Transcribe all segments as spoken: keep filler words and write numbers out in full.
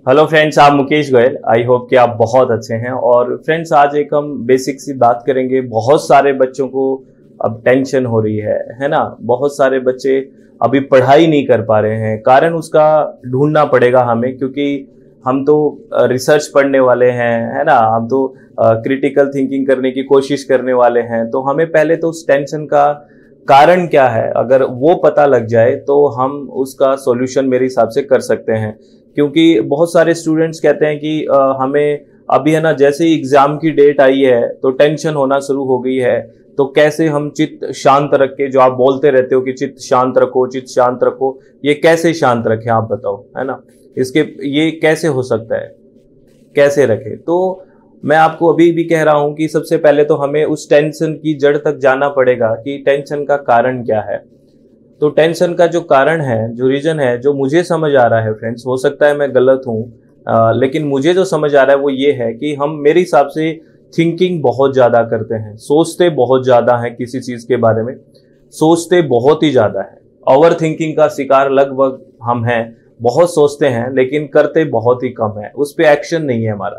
Hello friends, आप Mukesh Goyal. I hope कि आप बहुत अच्छे हैं। और फ्रेंड्स, आज एक हम बेसिक सी बात करेंगे। बहुत सारे बच्चों को अब टेंशन हो रही है है ना। बहुत सारे बच्चे अभी पढ़ाई नहीं कर पा रहे हैं। कारण उसका ढूंढना पड़ेगा हमें, क्योंकि हम तो रिसर्च पढ़ने वाले हैं, है ना। हम तो क्रिटिकल थिंकिंग करने की कोशिश करने वाले हैं। तो हमें पहले तो उस टेंशन का कारण क्या है, अगर वो पता लग जाए तो हम उसका सॉल्यूशन मेरे हिसाब से कर सकते हैं। क्योंकि बहुत सारे स्टूडेंट्स कहते हैं कि आ, हमें अभी है ना, जैसे ही एग्जाम की डेट आई है तो टेंशन होना शुरू हो गई है। तो कैसे हम चित्त शांत रख के, जो आप बोलते रहते हो कि चित्त शांत रखो, चित्त शांत रखो, ये कैसे शांत रखें आप बताओ, है ना। इसके ये कैसे हो सकता है, कैसे रखें। तो मैं आपको अभी भी कह रहा हूं कि सबसे पहले तो हमें उस टेंशन की जड़ तक जाना पड़ेगा कि टेंशन का कारण क्या है। तो टेंशन का जो कारण है, जो रीजन है, जो मुझे समझ आ रहा है फ्रेंड्स, हो सकता है मैं गलत हूं, लेकिन मुझे जो समझ आ रहा है वो ये है कि हम, मेरे हिसाब से, थिंकिंग बहुत ज्यादा करते हैं, सोचते बहुत ज्यादा हैं किसी चीज के बारे में, सोचते बहुत ही ज्यादा है। ओवर थिंकिंग का शिकार लगभग हम हैं। बहुत सोचते हैं लेकिन करते बहुत ही कम है, उस पर एक्शन नहीं है हमारा।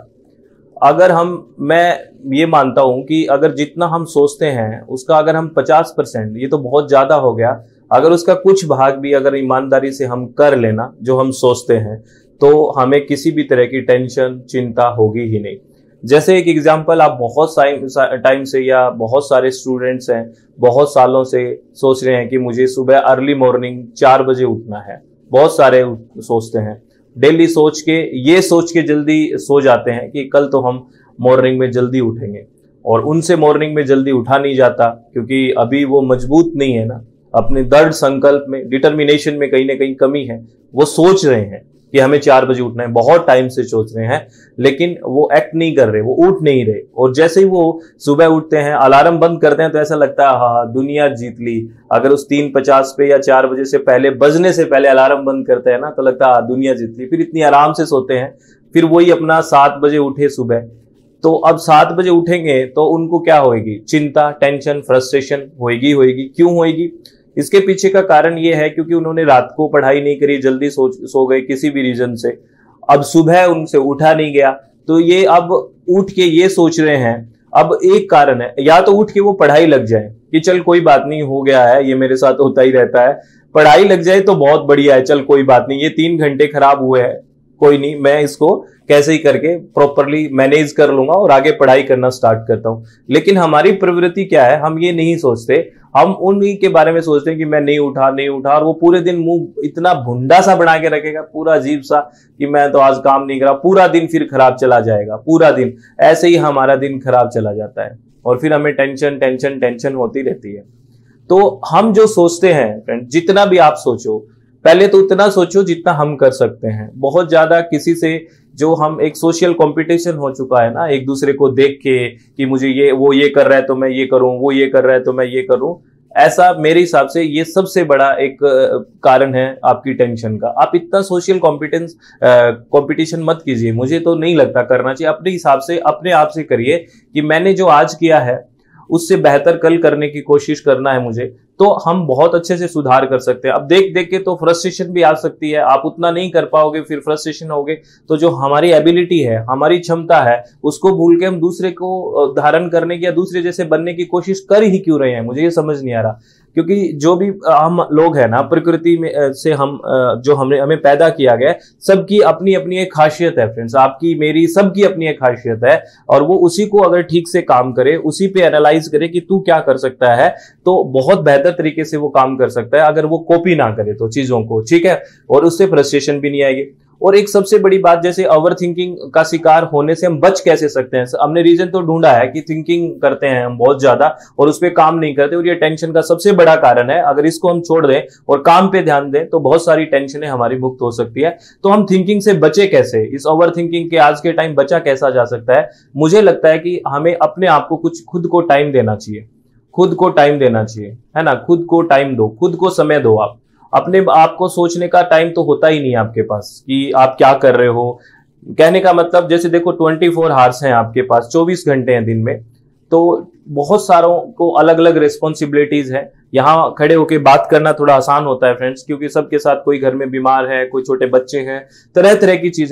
अगर हम, मैं ये मानता हूं कि अगर जितना हम सोचते हैं उसका अगर हम पचास परसेंट, ये तो बहुत ज्यादा हो गया, अगर उसका कुछ भाग भी अगर ईमानदारी से हम कर लेना जो हम सोचते हैं, तो हमें किसी भी तरह की टेंशन, चिंता होगी ही नहीं। जैसे एक एग्जांपल, आप बहुत टाइम से या बहुत सारे स्टूडेंट्स हैं, बहुत सालों से सोच रहे हैं कि मुझे सुबह अर्ली मॉर्निंग चार बजे उठना है। बहुत सारे सोचते हैं, डेली सोच के, ये सोच के जल्दी सो जाते हैं कि कल तो हम मॉर्निंग में जल्दी उठेंगे, और उनसे मॉर्निंग में जल्दी उठा नहीं जाता क्योंकि अभी वो मजबूत नहीं है ना। अपने दृढ़ संकल्प में, डिटर्मिनेशन में कहीं ना कहीं कमी है। वो सोच रहे हैं कि हमें चार बजे उठना है, बहुत टाइम से सोच रहे हैं, लेकिन वो एक्ट नहीं कर रहे, वो उठ नहीं रहे। और जैसे ही वो सुबह उठते हैं, अलार्म बंद करते हैं, तो ऐसा लगता है हाँ दुनिया जीत ली। अगर उस तीन पचास पे या चार बजे से पहले, बजने से पहले अलार्म बंद करते हैं ना, तो लगता है हाँ दुनिया जीत ली। फिर इतनी आराम से सोते हैं, फिर वही अपना सात बजे उठे सुबह। तो अब सात बजे उठेंगे तो उनको क्या होगी, चिंता, टेंशन, फ्रस्ट्रेशन होएगी होएगी क्यों होएगी? इसके पीछे का कारण ये है क्योंकि उन्होंने रात को पढ़ाई नहीं करी, जल्दी सो सो गए किसी भी रीजन से। अब सुबह उनसे उठा नहीं गया, तो ये अब उठ के ये सोच रहे हैं। अब एक कारण है, या तो उठ के वो पढ़ाई लग जाए कि चल कोई बात नहीं, हो गया है, ये मेरे साथ होता ही रहता है, पढ़ाई लग जाए तो बहुत बढ़िया है, चल कोई बात नहीं, ये तीन घंटे खराब हुए हैं, कोई नहीं, मैं इसको कैसे ही करके प्रॉपरली मैनेज कर लूंगा और आगे पढ़ाई करना स्टार्ट करता हूं। लेकिन हमारी प्रवृत्ति क्या है, हम ये नहीं सोचते, हम उन्हीं के बारे में सोचते हैं कि मैं नहीं उठा नहीं उठा और वो पूरे दिन मुंह इतना भुंडा सा बना के रखेगा, पूरा अजीब सा, कि मैं तो आज काम नहीं करा, पूरा दिन फिर खराब चला जाएगा। पूरा दिन ऐसे ही हमारा दिन खराब चला जाता है और फिर हमें टेंशन टेंशन टेंशन होती रहती है। तो हम जो सोचते हैं फ्रेंड, जितना भी आप सोचो, पहले तो उतना सोचो जितना हम कर सकते हैं। बहुत ज्यादा किसी से, जो हम, एक सोशल कंपटीशन हो चुका है ना, एक दूसरे को देख के कि मुझे ये, वो ये कर रहा है तो मैं ये करूं, वो ये कर रहा है तो मैं ये करूं, ऐसा मेरे हिसाब से ये सबसे बड़ा एक कारण है आपकी टेंशन का। आप इतना सोशल कॉम्पिटेंस कंपटीशन मत कीजिए, मुझे तो नहीं लगता करना चाहिए। अपने हिसाब से, अपने आप से करिए कि मैंने जो आज किया है उससे बेहतर कल करने की कोशिश करना है मुझे, तो हम बहुत अच्छे से सुधार कर सकते हैं। अब देख देख के तो फ्रस्ट्रेशन भी आ सकती है, आप उतना नहीं कर पाओगे, फिर फ्रस्ट्रेशन होगे, तो जो हमारी एबिलिटी है, हमारी क्षमता है, उसको भूल के हम दूसरे को धारण करने की या दूसरे जैसे बनने की कोशिश कर ही क्यों रहे हैं, मुझे ये समझ नहीं आ रहा। क्योंकि जो भी हम लोग हैं ना, प्रकृति में से हम, जो हमने हमें पैदा किया गया है, सबकी अपनी अपनी एक खासियत है फ्रेंड्स, आपकी मेरी सबकी अपनी एक खासियत है। और वो उसी को अगर ठीक से काम करे, उसी पे एनालाइज करे कि तू क्या कर सकता है, तो बहुत बेहतर तरीके से वो काम कर सकता है। अगर वो कॉपी ना करे तो चीजों को, ठीक है, और उससे फ्रस्ट्रेशन भी नहीं आएगी। और एक सबसे बड़ी बात, जैसे ओवर थिंकिंग का शिकार होने से हम बच कैसे सकते हैं। हमने रीजन तो ढूंढा है कि थिंकिंग करते हैं हम बहुत ज्यादा और उस पर काम नहीं करते, और ये टेंशन का सबसे बड़ा कारण है। अगर इसको हम छोड़ दें और काम पे ध्यान दें तो बहुत सारी टेंशनें हमारी मुक्त हो सकती है। तो हम थिंकिंग से बचे कैसे, इस ओवर थिंकिंग के आज के टाइम बचा कैसा जा सकता है? मुझे लगता है कि हमें अपने आप को कुछ, खुद को टाइम देना चाहिए, खुद को टाइम देना चाहिए, है ना। खुद को टाइम दो, खुद को समय दो। आप अपने आप को सोचने का टाइम तो होता ही नहीं आपके पास कि आप क्या कर रहे हो। कहने का मतलब, जैसे देखो ट्वेंटी फोर आवर्स हैं आपके पास, चौबीस घंटे हैं दिन में, तो बहुत सारों को अलग अलग रिस्पॉन्सिबिलिटीज है। यहाँ खड़े होके बात करना थोड़ा आसान होता है फ्रेंड्स, क्योंकि सबके साथ, कोई घर में बीमार है, कोई छोटे बच्चे हैं, तरह तरह की चीजें हैं।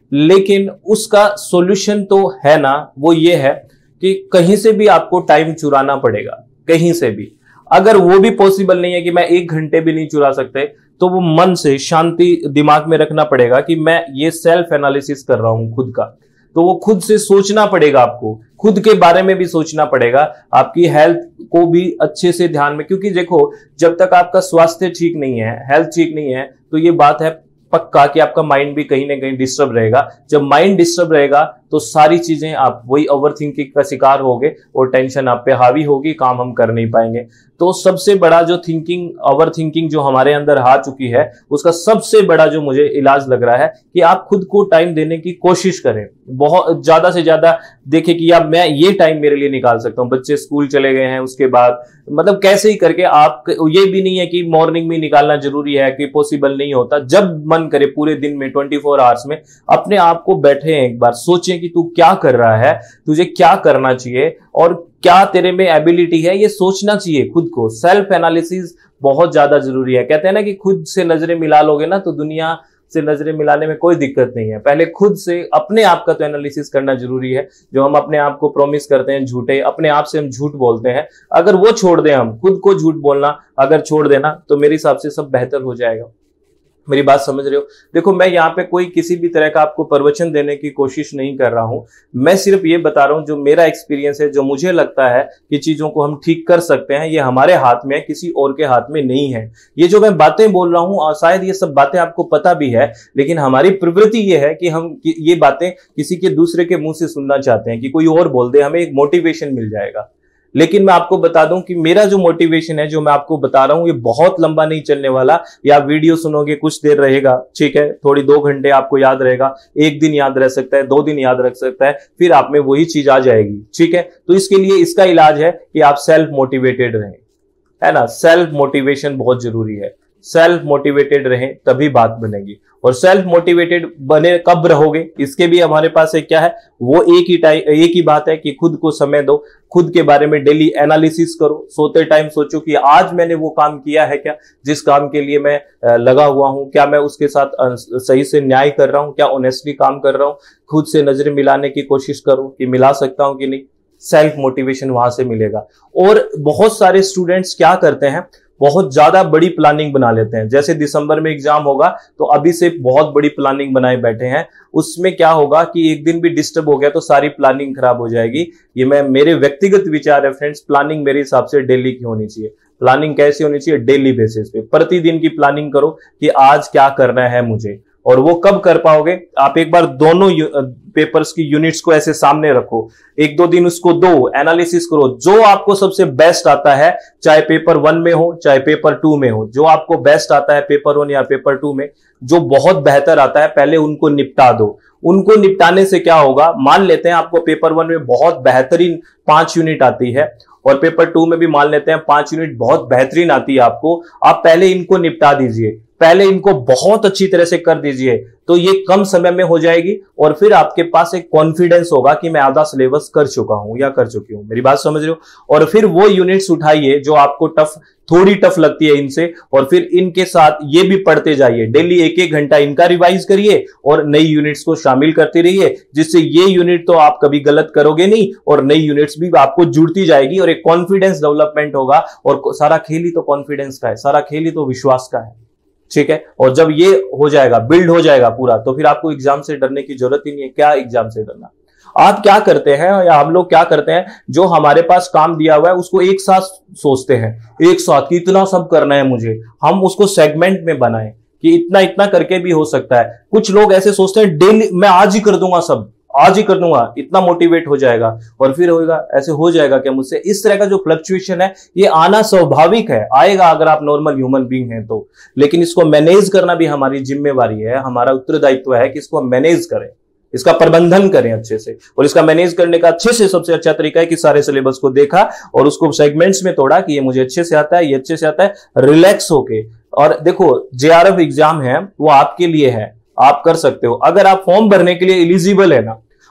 लेकिन उसका सॉल्यूशन तो है ना, वो ये है कि कहीं से भी आपको टाइम चुराना पड़ेगा, कहीं से भी। अगर वो भी पॉसिबल नहीं है कि मैं एक घंटे भी नहीं चुरा सकते, तो वो मन से शांति दिमाग में रखना पड़ेगा कि मैं ये सेल्फ एनालिसिस कर रहा हूं खुद का। तो वो खुद से सोचना पड़ेगा, आपको खुद के बारे में भी सोचना पड़ेगा, आपकी हेल्थ को भी अच्छे से ध्यान में, क्योंकि देखो जब तक आपका स्वास्थ्य ठीक नहीं है, हेल्थ ठीक नहीं है, तो ये बात है पक्का कि आपका माइंड भी कहीं ना कहीं डिस्टर्ब रहेगा। जब माइंड डिस्टर्ब रहेगा तो सारी चीजें आप वही ओवर थिंकिंग का शिकार होगे और टेंशन आप पे हावी होगी, काम हम कर नहीं पाएंगे। तो सबसे बड़ा जो थिंकिंग, ओवर थिंकिंग जो हमारे अंदर आ चुकी है, उसका सबसे बड़ा जो मुझे इलाज लग रहा है कि आप खुद को टाइम देने की कोशिश करें, बहुत ज्यादा से ज्यादा देखें कि यार मैं ये टाइम मेरे लिए निकाल सकता हूं। बच्चे स्कूल चले गए हैं, उसके बाद मतलब कैसे ही करके आप, ये भी नहीं है कि मॉर्निंग में निकालना जरूरी है कि पॉसिबल नहीं होता, जब मन करे पूरे दिन में ट्वेंटी फोर आवर्स में अपने आप को बैठे एक बार सोचें कि तू क्या कर रहा है, तुझे क्या करना चाहिए और क्या तेरे में एबिलिटी है, ये सोचना चाहिए खुद को। सेल्फ एनालिसिस बहुत ज्यादा जरूरी है। कहते हैं ना कि खुद से नजरें मिला लोगे ना तो दुनिया से नजरें मिलाने में कोई दिक्कत नहीं है। पहले खुद से अपने आप का तो एनालिसिस करना जरूरी है। जो हम अपने आप को प्रॉमिस करते हैं झूठे, अपने आप से हम झूठ बोलते हैं, अगर वो छोड़ दें, हम खुद को झूठ बोलना अगर छोड़ देना, तो मेरे हिसाब से सब बेहतर हो जाएगा। मेरी बात समझ रहे हो? देखो मैं यहाँ पे कोई किसी भी तरह का आपको प्रवचन देने की कोशिश नहीं कर रहा हूं, मैं सिर्फ ये बता रहा हूं जो मेरा एक्सपीरियंस है, जो मुझे लगता है कि चीजों को हम ठीक कर सकते हैं। ये हमारे हाथ में है, किसी और के हाथ में नहीं है। ये जो मैं बातें बोल रहा हूं, शायद ये सब बातें आपको पता भी है, लेकिन हमारी प्रवृत्ति ये है कि हम ये बातें किसी के दूसरे के मुंह से सुनना चाहते हैं कि कोई और बोल दे, हमें एक मोटिवेशन मिल जाएगा। लेकिन मैं आपको बता दूं कि मेरा जो मोटिवेशन है, जो मैं आपको बता रहा हूं, ये बहुत लंबा नहीं चलने वाला। या वीडियो सुनोगे कुछ देर रहेगा, ठीक है, थोड़ी दो घंटे आपको याद रहेगा, एक दिन याद रह सकता है, दो दिन याद रख सकता है, फिर आप में वही चीज आ जाएगी, ठीक है। तो इसके लिए इसका इलाज है कि आप सेल्फ मोटिवेटेड रहें, है ना। सेल्फ मोटिवेशन बहुत जरूरी है। सेल्फ मोटिवेटेड रहें तभी बात बनेगी। और सेल्फ मोटिवेटेड बने कब रहोगे, इसके भी हमारे पास एक क्या है, वो एक ही टाइम एक ही बात है कि खुद को समय दो, खुद के बारे में डेली एनालिसिस करो। सोते टाइम सोचो कि आज मैंने वो काम किया है क्या, जिस काम के लिए मैं लगा हुआ हूं, क्या मैं उसके साथ सही से न्याय कर रहा हूं, क्या ऑनेस्टली काम कर रहा हूं। खुद से नजरें मिलाने की कोशिश करो कि मिला सकता हूं कि नहीं। सेल्फ मोटिवेशन वहां से मिलेगा। और बहुत सारे स्टूडेंट्स क्या करते हैं, बहुत ज्यादा बड़ी प्लानिंग बना लेते हैं। जैसे दिसंबर में एग्जाम होगा तो अभी से बहुत बड़ी प्लानिंग बनाए बैठे हैं। उसमें क्या होगा कि एक दिन भी डिस्टर्ब हो गया तो सारी प्लानिंग खराब हो जाएगी। ये मैं मेरे व्यक्तिगत विचार है फ्रेंड्स। प्लानिंग मेरे हिसाब से डेली की होनी चाहिए। प्लानिंग कैसी होनी चाहिए? डेली बेसिस पे, प्रतिदिन की प्लानिंग करो कि आज क्या करना है मुझे। और वो कब कर पाओगे? आप एक बार दोनों पेपर्स की यूनिट्स को ऐसे सामने रखो, एक दो दिन उसको दो, एनालिसिस करो, जो आपको सबसे बेस्ट आता है, चाहे पेपर वन में हो चाहे पेपर टू में हो, जो आपको बेस्ट आता है पेपर वन या पेपर टू में, जो बहुत बेहतर आता है, पहले उनको निपटा दो। उनको निपटाने से क्या होगा, मान लेते हैं आपको पेपर वन में बहुत बेहतरीन पांच यूनिट आती है और पेपर टू में भी मान लेते हैं पांच यूनिट बहुत बेहतरीन आती है आपको, आप पहले इनको निपटा दीजिए, पहले इनको बहुत अच्छी तरह से कर दीजिए, तो ये कम समय में हो जाएगी और फिर आपके पास एक कॉन्फिडेंस होगा कि मैं आधा सिलेबस कर चुका हूं या कर चुकी हूं। मेरी बात समझ रहे हो? और फिर वो यूनिट्स उठाइए जो आपको टफ, थोड़ी टफ लगती है इनसे, और फिर इनके साथ ये भी पढ़ते जाइए। डेली एक एक घंटा इनका रिवाइज करिए और नई यूनिट्स को शामिल करते रहिए, जिससे ये यूनिट तो आप कभी गलत करोगे नहीं और नई यूनिट्स भी आपको जुड़ती जाएगी और एक कॉन्फिडेंस डेवलपमेंट होगा। और सारा खेल ही तो कॉन्फिडेंस का है, सारा खेल ही तो विश्वास का है, ठीक है। और जब ये हो जाएगा, बिल्ड हो जाएगा पूरा, तो फिर आपको एग्जाम से डरने की जरूरत ही नहीं है। क्या एग्जाम से डरना? आप क्या करते हैं या हम लोग क्या करते हैं, जो हमारे पास काम दिया हुआ है उसको एक साथ सोचते हैं, एक साथ कि इतना सब करना है मुझे। हम उसको सेगमेंट में बनाएं कि इतना इतना करके भी हो सकता है। कुछ लोग ऐसे सोचते हैं डेली मैं आज ही कर दूंगा, सब आज ही कर दूंगा, इतना मोटिवेट हो जाएगा और फिर होगा, ऐसे हो जाएगा क्या मुझसे? इस तरह का जो फ्लक्चुएशन है ये आना स्वाभाविक है, आएगा अगर आप नॉर्मल ह्यूमन बीइंग हैं तो। लेकिन इसको मैनेज करना भी हमारी जिम्मेवारी है, हमारा उत्तरदायित्व है कि इसको मैनेज करें, इसका प्रबंधन करें अच्छे से। और इसका मैनेज करने का अच्छे से सबसे अच्छा तरीका है कि सारे सिलेबस को देखा और उसको सेगमेंट्स में तोड़ा कि ये मुझे अच्छे से आता है, ये अच्छे से आता है, रिलैक्स होके। और देखो जेआरएफ एग्जाम है वो आपके लिए है, आप कर सकते हो। अगर आप फॉर्म भरने के लिए एलिजिबल है ना,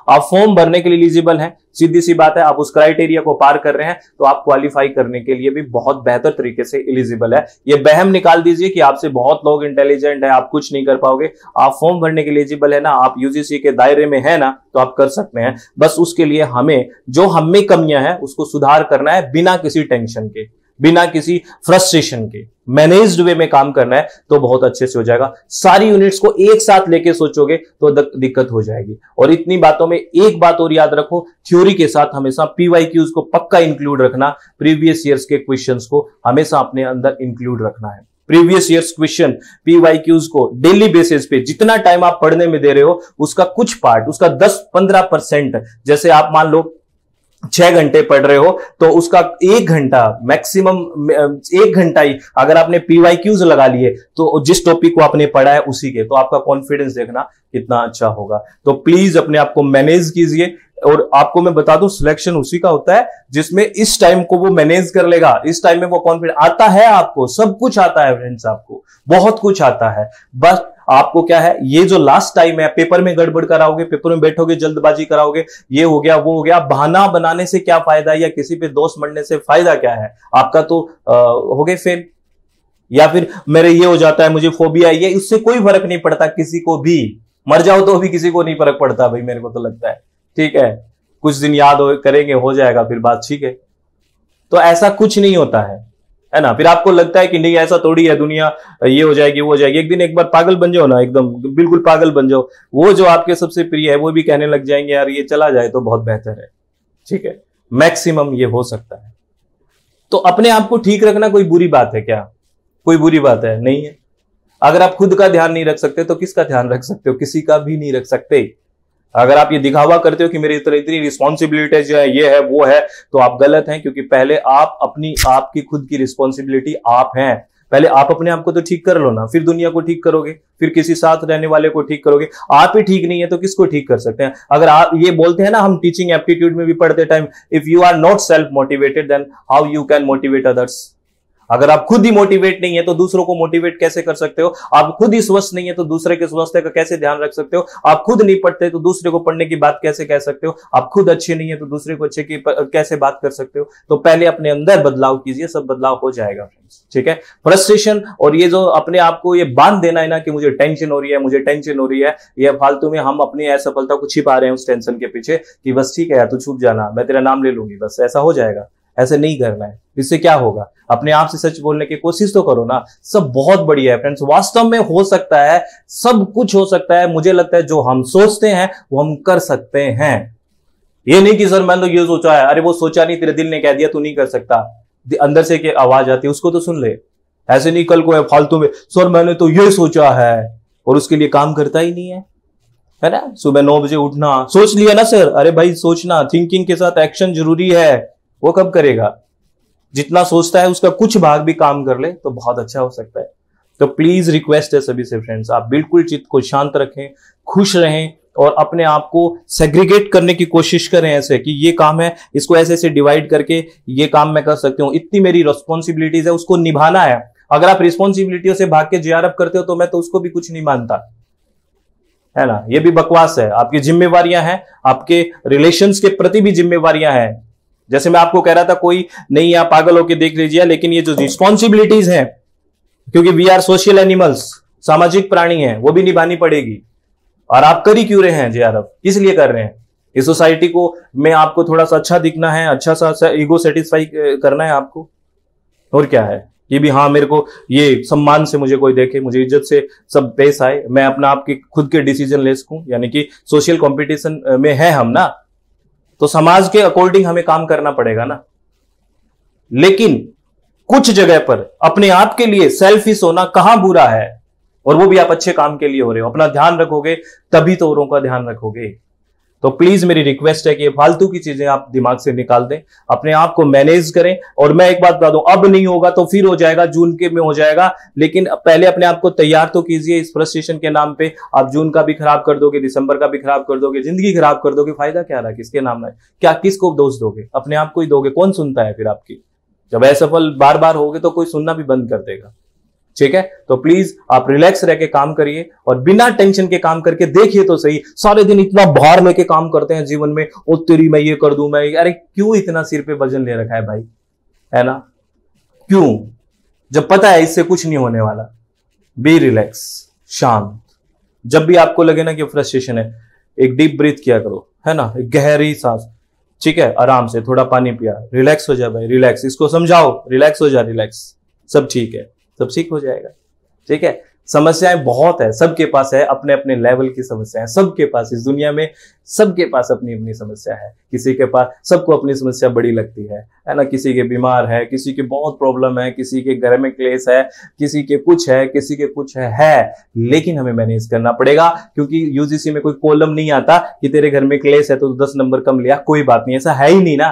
आप फॉर्म भरने के लिए एलिजिबल हैं, सीधी सी बात है, आप उस क्राइटेरिया को पार कर रहे हैं तो आप क्वालिफाई करने के लिए भी बहुत बेहतर तरीके से एलिजिबल है। ये बहम निकाल दीजिए कि आपसे बहुत लोग इंटेलिजेंट है, आप कुछ नहीं कर पाओगे। आप फॉर्म भरने के लिए एलिजिबल है ना, आप यूजीसी के दायरे में है ना, तो आप कर सकते हैं। बस उसके लिए हमें जो हम में कमियां हैं उसको सुधार करना है, बिना किसी टेंशन के, बिना किसी फ्रस्ट्रेशन के, मैनेज्ड वे में काम करना है तो बहुत अच्छे से हो जाएगा। सारी यूनिट्स को एक साथ लेके सोचोगे तो दिक्कत हो जाएगी। और इतनी बातों में एक बात और याद रखो, थ्योरी के साथ हमेशा पीवाईक्यूज को पक्का इंक्लूड रखना, प्रीवियस ईयर्स के क्वेश्चंस को हमेशा अपने अंदर इंक्लूड रखना है। प्रीवियस ईयर्स क्वेश्चन पीवाईक्यूज को डेली बेसिस पे जितना टाइम आप पढ़ने में दे रहे हो उसका कुछ पार्ट, उसका दस पंद्रह परसेंट, जैसे आप मान लो छह घंटे पढ़ रहे हो तो उसका एक घंटा मैक्सिमम, एक घंटा ही अगर आपने पीवाईक्यूज लगा लिए तो जिस टॉपिक को आपने पढ़ा है उसी के, तो आपका कॉन्फिडेंस देखना कितना अच्छा होगा। तो प्लीज अपने आप को मैनेज कीजिए। और आपको मैं बता दूं, सिलेक्शन उसी का होता है जिसमें इस टाइम को वो मैनेज कर लेगा, इस टाइम में वो कॉन्फिडेंस आता है। आपको सब कुछ आता है फ्रेंड्स, आपको बहुत कुछ आता है। बस आपको क्या है, ये जो लास्ट टाइम है, पेपर में गड़बड़ कराओगे, पेपर में बैठोगे, जल्दबाजी कराओगे, ये हो गया वो हो गया, बहाना बनाने से क्या फायदा है, या किसी पे दोष मढ़ने से फायदा क्या है आपका? तो आ, हो गए फेल। या फिर मेरे ये हो जाता है, मुझे फोबिया है, ये उससे कोई फर्क नहीं पड़ता किसी को भी। मर जाओ तो भी किसी को नहीं फर्क पड़ता भाई, मेरे को तो लगता है। ठीक है, कुछ दिन याद हो करेंगे, हो जाएगा, फिर बात ठीक है। तो ऐसा कुछ नहीं होता है, है ना। फिर आपको लगता है कि नहीं ऐसा थोड़ी है, दुनिया ये हो जाएगी वो हो जाएगी। एक दिन एक बार पागल बन जाओ ना, एकदम बिल्कुल पागल बन जाओ, वो जो आपके सबसे प्रिय है वो भी कहने लग जाएंगे यार ये चला जाए तो बहुत बेहतर है। ठीक है, मैक्सिमम ये हो सकता है। तो अपने आप को ठीक रखना कोई बुरी बात है क्या? कोई बुरी बात है? नहीं है। अगर आप खुद का ध्यान नहीं रख सकते तो किसका ध्यान रख सकते हो? किसी का भी नहीं रख सकते। अगर आप ये दिखावा करते हो कि मेरी इतनी इतनी रिस्पॉन्सिबिलिटी जो है ये है वो है, तो आप गलत हैं। क्योंकि पहले आप अपनी आपकी खुद की रिस्पॉन्सिबिलिटी आप हैं। पहले आप अपने आप को तो ठीक कर लो ना, फिर दुनिया को ठीक करोगे, फिर किसी साथ रहने वाले को ठीक करोगे। आप ही ठीक नहीं है तो किसको ठीक कर सकते हैं? अगर आप ये बोलते हैं ना, हम टीचिंग एप्टीट्यूड में भी पढ़ते time, if you are not self motivated then how you can motivate others. अगर आप खुद ही मोटिवेट नहीं है तो दूसरों को मोटिवेट कैसे कर सकते हो? आप खुद ही स्वस्थ नहीं है तो दूसरे के स्वास्थ्य का कैसे ध्यान रख सकते हो? आप खुद नहीं पढ़ते तो दूसरे को पढ़ने की बात कैसे कह सकते हो? आप खुद अच्छे नहीं है तो दूसरे को अच्छे की कैसे बात कर सकते हो? तो पहले अपने अंदर बदलाव कीजिए, सब बदलाव हो जाएगा फ्रेंड्स। ठीक है, फ्रस्ट्रेशन और ये जो अपने आप को ये बांध देना है ना कि मुझे टेंशन हो रही है, मुझे टेंशन हो रही है, ये फालतू में हम अपनी असफलता को छिपा रहे हैं उस टेंशन के पीछे कि बस ठीक है यार तू छुप जाना, मैं तेरा नाम ले लूंगी, बस ऐसा हो जाएगा। ऐसे नहीं करना है। इससे क्या होगा? अपने आप से सच बोलने की कोशिश तो करो ना। सब बहुत बढ़िया है फ्रेंड्स, वास्तव में हो सकता है, सब कुछ हो सकता है। मुझे लगता है जो हम सोचते हैं वो हम कर सकते हैं। ये नहीं कि सर मैंने तो ये सोचा है, अरे वो सोचा नहीं, तेरे दिल ने कह दिया तू नहीं कर सकता। अंदर से क्या आवाज आती है उसको तो सुन ले। ऐसे नहीं कल को है फालतू में सर मैंने तो ये सोचा है और उसके लिए काम करता ही नहीं है, है ना। सुबह नौ बजे उठना, सोच लिया ना सर, अरे भाई सोचना, थिंकिंग के साथ एक्शन जरूरी है। वो कब करेगा? जितना सोचता है उसका कुछ भाग भी काम कर ले तो बहुत अच्छा हो सकता है। तो प्लीज रिक्वेस्ट है सभी से फ्रेंड्स, आप बिल्कुल चित्त को शांत रखें, खुश रहें और अपने आप को सेग्रीगेट करने की कोशिश करें ऐसे कि ये काम है, इसको ऐसे ऐसे डिवाइड करके ये काम मैं कर सकती हूँ, इतनी मेरी रिस्पॉन्सिबिलिटीज है, उसको निभाना है। अगर आप रिस्पॉन्सिबिलिटियों से भाग के जेआरएफ करते हो तो मैं तो उसको भी कुछ नहीं मानता, है ना। ये भी बकवास है। आपकी जिम्मेवारियां हैं, आपके रिलेशंस के प्रति भी जिम्मेवारियां हैं। जैसे मैं आपको कह रहा था कोई नहीं, आप पागल होकर देख लीजिए, लेकिन ये जो रिस्पॉन्सिबिलिटीज हैं, क्योंकि वी आर सोशल एनिमल्स, सामाजिक प्राणी हैं, वो भी निभानी पड़ेगी। और आप कर ही क्यों रहे हैं जेआरएफ? किस लिए कर रहे हैं? इस सोसाइटी को में आपको थोड़ा सा अच्छा दिखना है, अच्छा सा ईगो सेटिस्फाई करना है आपको, और क्या है? ये भी हाँ मेरे को ये सम्मान से मुझे कोई देखे, मुझे इज्जत से सब पेश आए, मैं अपना आपकी खुद के डिसीजन ले सकूं, यानी कि सोशल कंपटीशन में है हम ना, तो समाज के अकॉर्डिंग हमें काम करना पड़ेगा ना। लेकिन कुछ जगह पर अपने आप के लिए सेल्फिश होना कहां बुरा है? और वो भी आप अच्छे काम के लिए हो रहे हो, अपना ध्यान रखोगे तभी तो औरों का ध्यान रखोगे। तो प्लीज मेरी रिक्वेस्ट है कि ये फालतू की चीजें आप दिमाग से निकाल दें, अपने आप को मैनेज करें। और मैं एक बात बता दूं, अब नहीं होगा तो फिर हो जाएगा, जून के में हो जाएगा, लेकिन पहले अपने आप को तैयार तो कीजिए। इस फ्रस्ट्रेशन के नाम पे आप जून का भी खराब कर दोगे, दिसंबर का भी खराब कर दोगे, जिंदगी खराब कर दोगे, फायदा क्या रहा? किसके नाम है? क्या किसको दोष दोगे? अपने आप को ही दोगे। कौन सुनता है फिर आपकी? जब असफल बार बार होगे तो कोई सुनना भी बंद कर देगा। ठीक है। तो प्लीज आप रिलैक्स रह के काम करिए और बिना टेंशन के काम करके देखिए तो सही। सारे दिन इतना भार लेके काम करते हैं जीवन में, ओ तेरी मैं ये कर दूं, मैं अरे क्यों इतना सिर पे वजन ले रखा है भाई, है ना, क्यों, जब पता है इससे कुछ नहीं होने वाला। बी रिलैक्स, शांत। जब भी आपको लगे ना कि फ्रस्ट्रेशन है, एक डीप ब्रीथ किया करो, है ना, एक गहरी सांस, ठीक है, आराम से थोड़ा पानी पिया, रिलैक्स हो जा भाई, रिलैक्स। इसको समझाओ, रिलैक्स हो जा, रिलैक्स, सब ठीक है, सब ठीक हो जाएगा, ठीक है। समस्याएं बहुत है, सबके पास है, अपने अपने लेवल की समस्याएं सबके पास, इस दुनिया में सबके पास अपनी अपनी समस्या है। किसी के पास, सबको अपनी समस्या बड़ी लगती है है ना, किसी के बीमार है, किसी के बहुत प्रॉब्लम है, किसी के घर में क्लेश है, किसी के कुछ है, किसी के कुछ है, है लेकिन हमें मैनेज करना पड़ेगा, क्योंकि यूजीसी में कोई कॉलम नहीं आता कि तेरे घर में क्लेश है तो दस नंबर कम लिया, कोई बात नहीं, ऐसा है ही नहीं ना।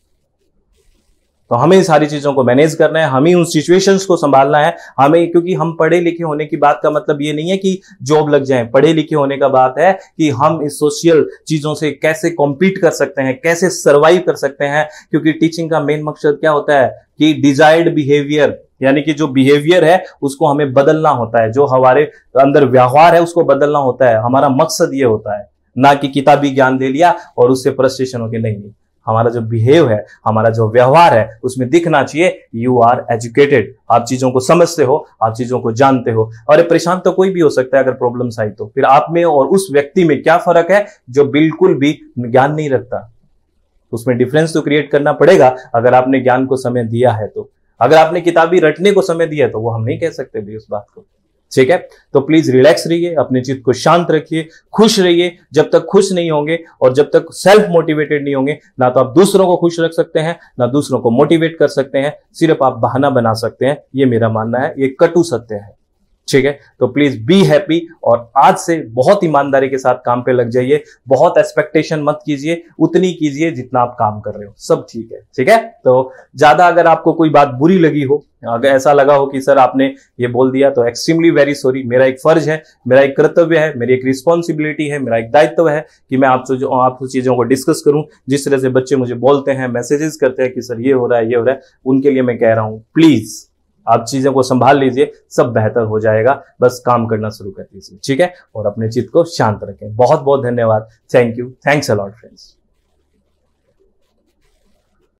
तो हमें सारी चीजों को मैनेज करना है, हमें उन सिचुएशंस को संभालना है हमें, क्योंकि हम पढ़े लिखे होने की बात का मतलब ये नहीं है कि जॉब लग जाए। पढ़े लिखे होने का बात है कि हम इस सोशल चीजों से कैसे कॉम्पीट कर सकते हैं, कैसे सर्वाइव कर सकते हैं। क्योंकि टीचिंग का मेन मकसद क्या होता है कि डिजायर्ड बिहेवियर, यानी कि जो बिहेवियर है उसको हमें बदलना होता है, जो हमारे अंदर व्यवहार है उसको बदलना होता है। हमारा मकसद ये होता है, ना कि किताबी ज्ञान दे लिया और उससे फ्रस्ट्रेशन हो के, नहीं नहीं, हमारा जो बिहेव है, हमारा जो व्यवहार है, उसमें दिखना चाहिए यू आर एजुकेटेड, आप चीजों को समझते हो, आप चीजों को जानते हो। और परेशान तो कोई भी हो सकता है अगर प्रॉब्लम्स आई तो, फिर आप में और उस व्यक्ति में क्या फर्क है जो बिल्कुल भी ज्ञान नहीं रखता, उसमें डिफरेंस तो क्रिएट करना पड़ेगा। अगर आपने ज्ञान को समय दिया है तो, अगर आपने किताबी रटने को समय दिया तो वो हम नहीं कह सकते भी उस बात को, ठीक है। तो प्लीज रिलैक्स रहिए, अपने चित्त को शांत रखिए, खुश रहिए। जब तक खुश नहीं होंगे और जब तक सेल्फ मोटिवेटेड नहीं होंगे, ना तो आप दूसरों को खुश रख सकते हैं, ना दूसरों को मोटिवेट कर सकते हैं, सिर्फ आप बहाना बना सकते हैं। ये मेरा मानना है, ये कटु सत्य है, ठीक है। तो प्लीज बी हैप्पी और आज से बहुत ईमानदारी के साथ काम पे लग जाइए। बहुत एक्सपेक्टेशन मत कीजिए, उतनी कीजिए जितना आप काम कर रहे हो, सब ठीक है, ठीक है। तो ज्यादा अगर आपको कोई बात बुरी लगी हो, अगर ऐसा लगा हो कि सर आपने ये बोल दिया, तो एक्सट्रीमली वेरी सॉरी। मेरा एक फर्ज है, मेरा एक कर्तव्य है, मेरी एक रिस्पॉन्सिबिलिटी है, मेरा एक दायित्व है कि मैं आपसे जो आपको चीजों को डिस्कस करूं। जिस तरह से बच्चे मुझे बोलते हैं, मैसेजेस करते हैं कि सर ये हो रहा है, ये हो रहा है, उनके लिए मैं कह रहा हूं प्लीज आप चीजों को संभाल लीजिए, सब बेहतर हो जाएगा। बस काम करना शुरू कर दीजिए, ठीक है, और अपने चित्त को शांत रखें। बहुत बहुत धन्यवाद, thank you, thanks a lot friends.